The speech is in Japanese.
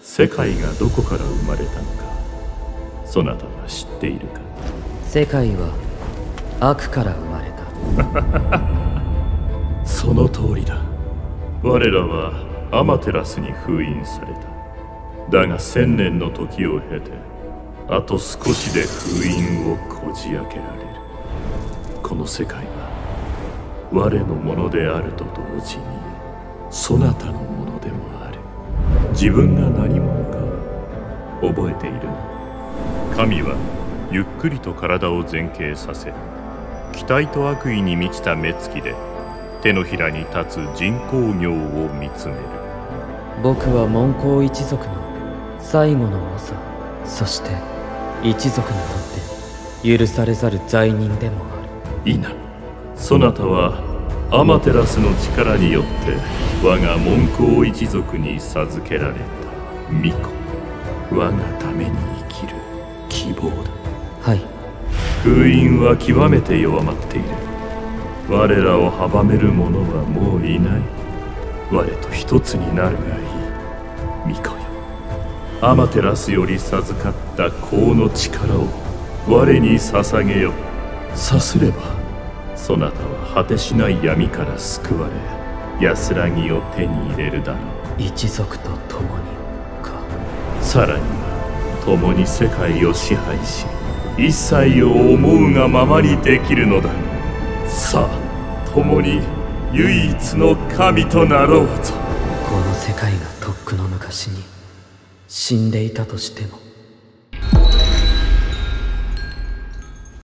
世界がどこから生まれたのか、そなたは知っているか？ 世界は悪から生まれた。その通りだ。我らはアマテラスに封印された。だが1000年の時を経て、あと少しで封印をこじ開けられる。この世界は我のものであると同時にそなたのものでもある。自分が何者か覚えているの？神はゆっくりと体を前傾させ、期待と悪意に満ちた目つきで手のひらに立つ人工業を見つめる。 僕は文光一族の最後の長、そして一族にとって許されざる罪人でもある。 いいな。そなたはアマテラスの力によって我が文光一族に授けられた巫女。我がために生きる希望だ。 はい。 封印は極めて弱まっている。我らを阻める者はもういない。我と一つになるがいい。巫女よ、アマテラスより授かった功の力を我に捧げよ。さすればそなたは果てしない闇から救われ、安らぎを手に入れるだろう。 一族と共にか。 さらには共に世界を支配し、一切を思うがままにできるのだ。さあ共に唯一の神となろうぞ。 この世界がとっくの昔に死んでいたとしても